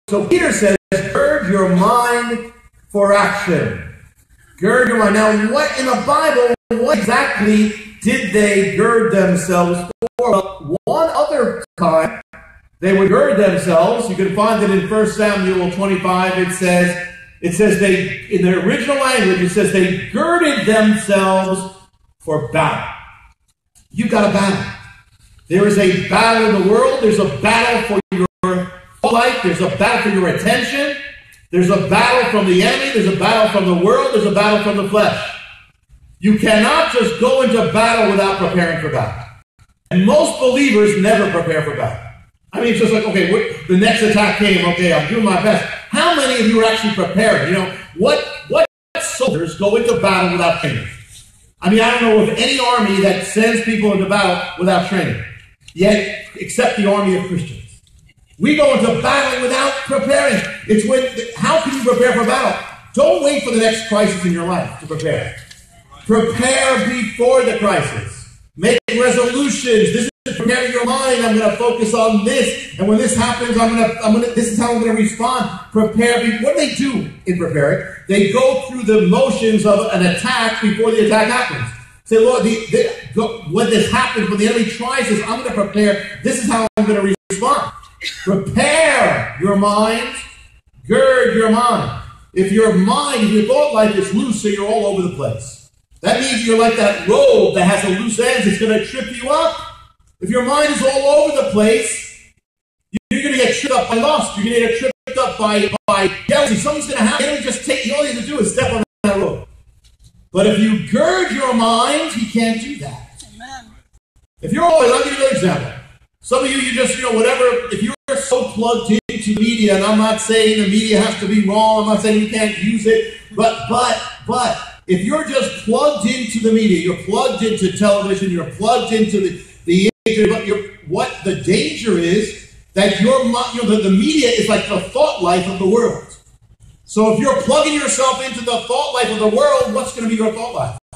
So Peter says, gird your mind for action. Gird your mind. Now, what in the Bible, what exactly did they gird themselves for? Well, one other time they would gird themselves. You can find it in 1 Samuel 25. It says they, in the original language, it says they girded themselves for battle. You've got a battle. There is a battle in the world. There's a battle for your life. There's a battle for your attention. There's a battle from the enemy. There's a battle from the world. There's a battle from the flesh. You cannot just go into battle without preparing for battle. And most believers never prepare for battle. I mean, it's just like, okay, the next attack came. Okay, I'm doing my best. How many of you are actually prepared? You know, what soldiers go into battle without training? I mean, I don't know of any army that sends people into battle without training. Yet, except the army of Christians. We go into battle without preparing. It's when, how can you prepare for battle? Don't wait for the next crisis in your life to prepare. Prepare before the crisis. Make resolutions. This is preparing your mind. I'm going to focus on this. And when this happens, this is how I'm going to respond. Prepare. What do they do in preparing? They go through the motions of an attack before the attack happens. Say, Lord, when this happens, when the enemy tries this, I'm going to prepare. This is how I'm going to respond. Prepare your mind. Gird your mind. If your mind, if your thought life is loose, so you're all over the place. That means you're like that rope that has a loose ends. It's going to trip you up. If your mind is all over the place, you're going to get tripped up by lust. You're going to get tripped up by jealousy. Something's going to happen. The enemy just take you. All you have to do is step on that rope. But if you gird your mind, he can't do that. Amen. If you're always, I'll give you an example. Some of you just, whatever, if you're so plugged into media, and I'm not saying the media has to be wrong, I'm not saying you can't use it, but if you're just plugged into the media, you're plugged into television, you're plugged into the internet, what the danger is that the media is like the thought life of the world. So if you're plugging yourself into the thought life of the world, what's going to be your thought life?